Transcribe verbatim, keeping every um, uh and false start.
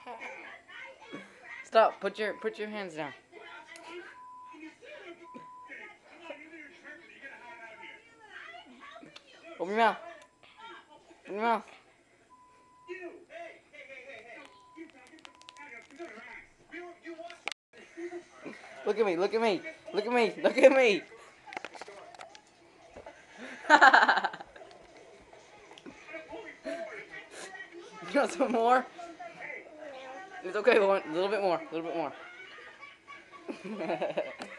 Stop. Put your put your hands down. Open your mouth. Open your mouth. Look at me. Look at me. Look at me. Look at me. You want some more? It's okay. A little bit more. A little bit more.